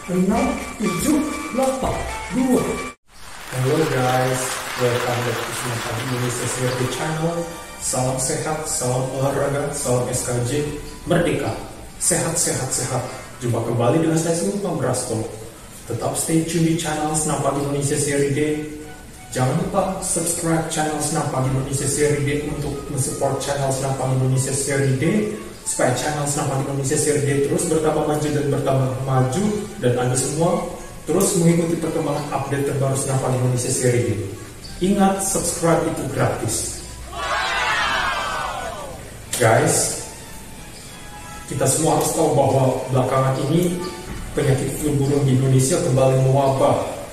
enam, tujuh, delapan, dua. Halo guys, welcome back to Semangat Indonesia CRD Channel. Salam sehat, salam olahraga, salam SKJ, merdeka, sehat, sehat, sehat. Jumpa kembali dengan saya Sultan Brasto. Tetap stay tune di channel Senam Pagi Indonesia CRD. Jangan lupa subscribe channel Senam Pagi Indonesia CRD untuk mensupport channel Senam Pagi Indonesia CRD, supaya channel Senam Pagi Indonesia CRD terus bertambah maju dan bertambah maju, dan Anda semua terus mengikuti perkembangan update terbaru Senam Pagi Indonesia CRD. Ingat, subscribe itu gratis. Guys, kita semua harus tahu bahwa belakangan ini penyakit flu burung di Indonesia kembali mewabah.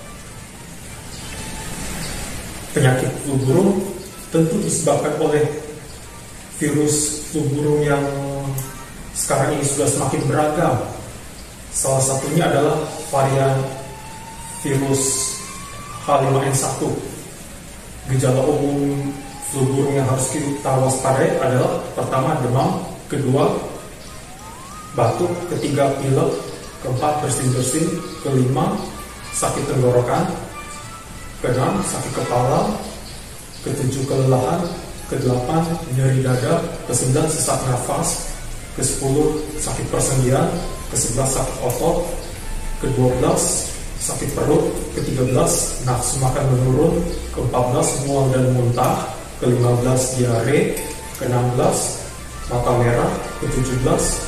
Penyakit flu burung tentu disebabkan oleh virus flu burung yang sekarang ini sudah semakin beragam. Salah satunya adalah varian virus H5N1. Gejala umum flu burung yang harus kita waspadai adalah pertama demam, kedua batuk, ketiga pilek, keempat bersin-bersin, kelima sakit tenggorokan, keenam sakit kepala, ketujuh kelelahan, kedelapan nyeri dada, kesembilan sesak nafas, kesepuluh sakit persendian, kesebelas sakit otot, ke-12 sakit perut, ke-13 nafsu makan menurun, ke-14 mual dan muntah, ke-15 diare, ke-16 mata merah, ke-17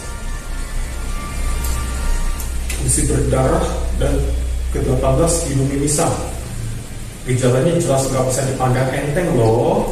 isi berdarah, dan ke-18 hidung mimisan. Gejalanya jelas nggak bisa dipandang enteng loh.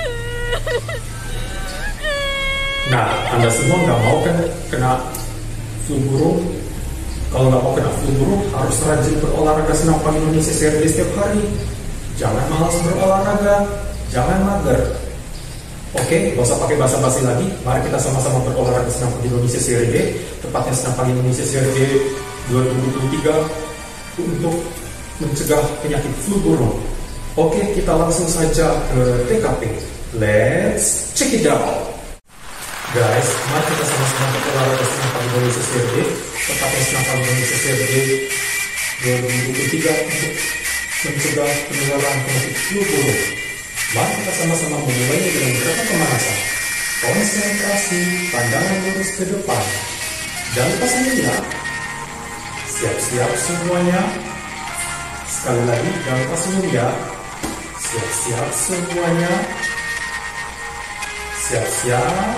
Nah, Anda semua nggak mau kan kena flu burung? Kalau nggak mau kena flu burung, harus rajin berolahraga Senam Pagi Indonesia CRD setiap hari. Jangan malas berolahraga, jangan mager. Oke, nggak usah pakai basa-basi lagi. Mari kita sama-sama berolahraga Senam Pagi Indonesia CRD, tepatnya Senam Pagi Indonesia CRD 2023 untuk mencegah penyakit flu burung. Oke, kita langsung saja ke TKP. Let's check it out. Guys, mari kita sama-sama berolahraga Senam Pagi Indonesia CRD, tepatnya Senam Pagi Indonesia CRD 2023 untuk mencegah penularan penyakit flu burung. Mari kita sama-sama memulainya dengan gerakan pemanasan. Konsentrasi, pandangan lurus ke depan. Jangan lupa senyum. Siap-siap semuanya. Sekali lagi, jangan lupa senyum ya. Siap-siap semuanya. Siap-siap.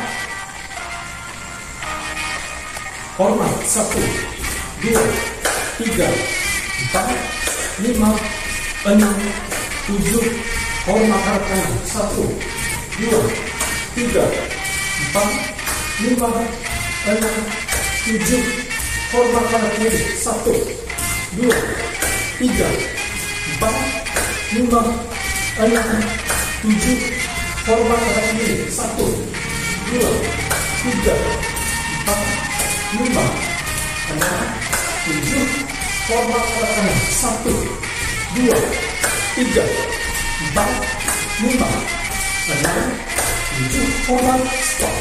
Hormat. 1, 2, 3, 4, 5, 6, 7. Hormat arah kanan. 1, 2, 3, 4, 5, 6, 7. Hormat arah kiri. 1, 2, 3, 4, 5, 6, 7. Hormat arah kiri. 1, 2, 3, 4, 5, 6, 7. Hormat arah kanan. 1, 2, 3, 4, 5, 6, 7. Hormat. Stop.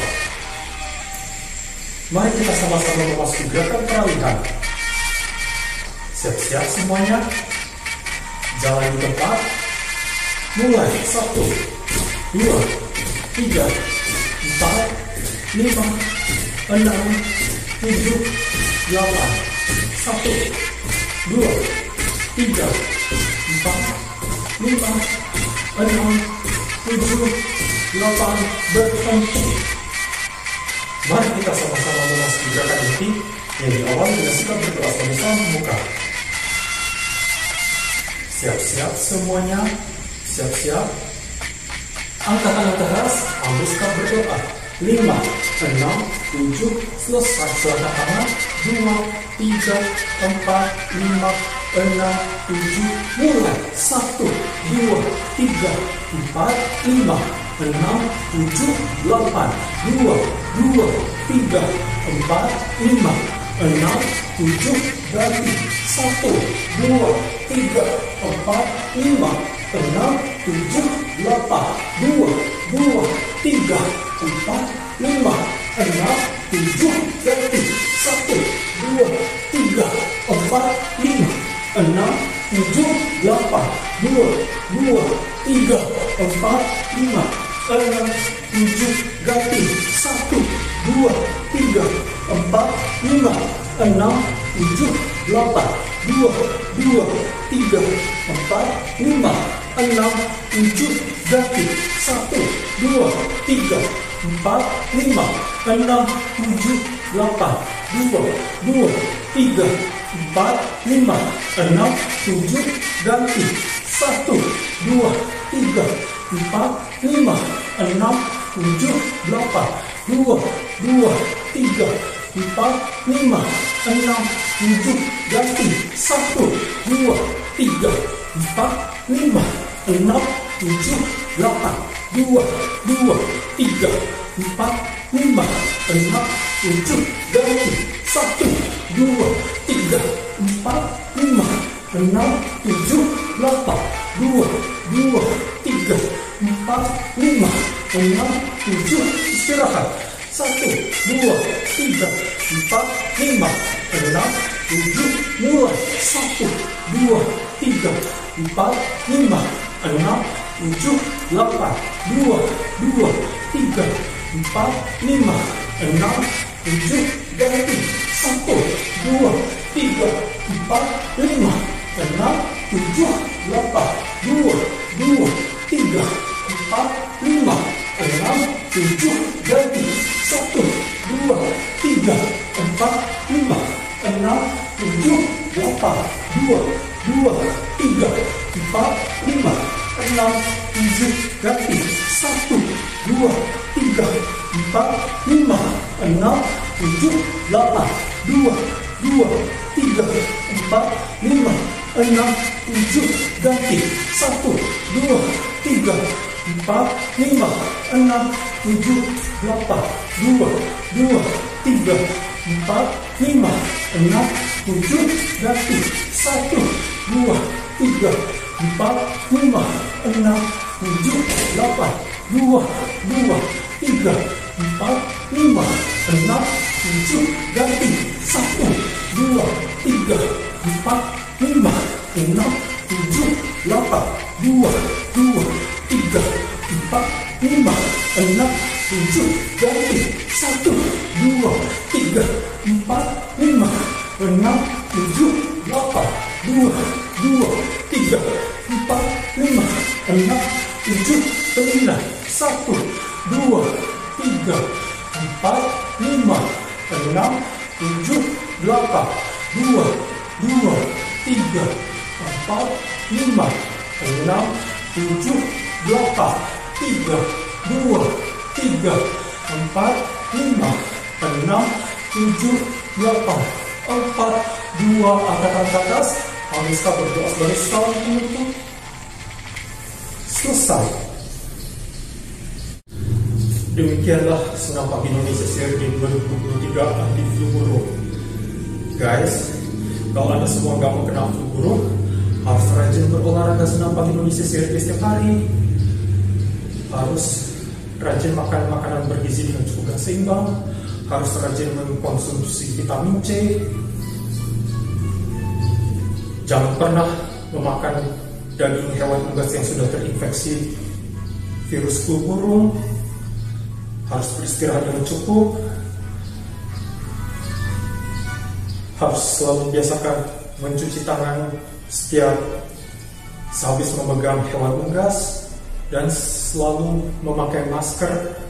Mari kita sama-sama memasuki gerakan peralihan. Siap-siap semuanya. Jalan di tempat. Mulai. 1, 2, 3, 4, 5, 6, 7, 8. 1, 2, 3, 4, 5, 6, 7, 8. Berhenti. Mari kita sama-sama memasuki gerakan inti yang diawali dengan sikap berdoa sebagai salam muka. Siap-siap semuanya. Siap-siap. Angkat tangan ke atas, ambil sikap berdoa. 5, 6, 7. Selesai. Selangkah tangan. 2, 3, 4, 5, 6, 7. Mulai. 1, 2, 3, 4, 5, 6, 7, 8. 2, 2, 3, 4, 5, 6, 7. Berarti 1, 2, 3, 4, 5, 6, 7, 8. 2, 2, 3, 4, 5, 6, 7. Berarti 1, 2, 3, 4, 7, 8, 2, 2, 3, 4, 5, 6, 7, ganti 1, 2, 3, 4, 5, 6, 7, 8, 2, 2, 3, 4, 5, 6, 7, ganti 1, 2, 3, 4, 5, 6, 7, 8, 2, 2, 3, 4, 5, 6, 7, ganti 1, 2, 3, 4, 5, 6, 7, 8, 2, 2, 3, 4, 5, 6, 7, ganti 1, 2, 3, 4, 5, 6, 7, 8, 2, 2, 3, 4, 5, 6, 7, ganti 1, 2, 3, 4, 5, 6, 7, 8, 2, 2, 3, 4, 5, 6, 7, istirahat 1, 2, 3, 4, 5, 6, 7, mulai 1, 2, 3, 4, 5, 6, 7, 8, 2, 2, 3, 4, 5, 6, 7, ganti 1, 2, 3, 4, 5, 6, 7, 8, 2, 2, 3, 4, 5, 6, 7, ganti 1, 2, 3, 4, 5, 6, 7, 8, 2, 2, 3, 4, 5, 6, 7, ganti 1, 2, 3, 4, 5, 6, 7, 8, 2, 2, 3, 4, 5, 6, 7, ganti 1, 2, 3, 4, 5, 6, 7, 8, 2, 2, 3, 4, 5, 6, 7, ganti 1, 2, 3, 4, 5, 6, 7, 8, 2, 2, 3, 4, 5, 6, 7, ganti 1, 2, 3, 4, 5, 6, 7, 8, 2, 2, 3, 4, 5, 6, 7, ganti 1, 2, 3, 4, 5, 6, 7, 8, 2, 2, 3, 4, 5, 6, 7, tenang 1, 2, 3, 4, 5, 6, 7, 8, 2, 2, 3, 4, 5, 6, 7, 8, 3, 2, 3, 4, 5, 6, 7, 8, 4, 2, angkatan ke atas. Haruskah berdoa sebagai salam penutup? Selesai. Demikianlah Senam Pagi Indonesia seri 2023 anti flu burung. Guys, kalau Anda semua nggak mau kena flu burung, harus rajin berolahraga Senam Pagi Indonesia seri setiap hari. Harus rajin makan makanan bergizi dengan cukup dan seimbang. Harus rajin mengkonsumsi vitamin C. Jangan pernah memakan daging hewan unggas yang sudah terinfeksi virus flu burung. Harus beristirahat dengan cukup. Harus selalu biasakan mencuci tangan setiap sehabis memegang hewan unggas dan selalu memakai masker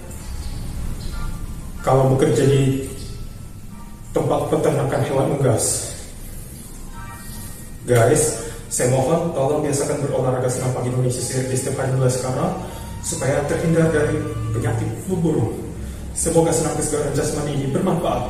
kalau bekerja di tempat peternakan hewan unggas. Guys, saya mohon tolong biasakan berolahraga Senam Pagi Indonesia seri setiap hari mulai sekarang supaya terhindar dari penyakit flu burung. Semoga senam kesegaran jasmani ini bermanfaat.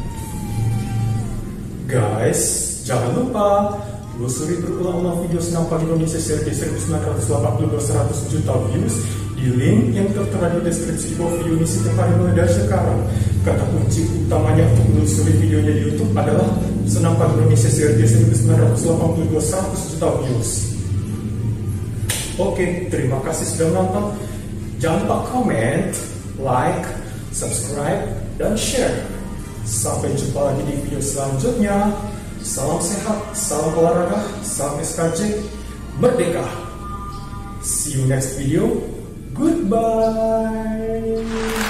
Guys, jangan lupa telusuri berulang-ulang video Senam Pagi Indonesia seri 1980-100 juta views di link yang tertera di deskripsi di bawah video ini setiap hari mulai dari sekarang. Kata kunci utamanya untuk menelusuri videonya di YouTube adalah Senam Pagi Indonesia seri 1980-100 juta views. Oke, terima kasih sudah menonton. Jangan lupa komen, like, subscribe, dan share. Sampai jumpa lagi di video selanjutnya. Salam sehat, salam olahraga, salam SKJ, merdeka. See you next video. Goodbye.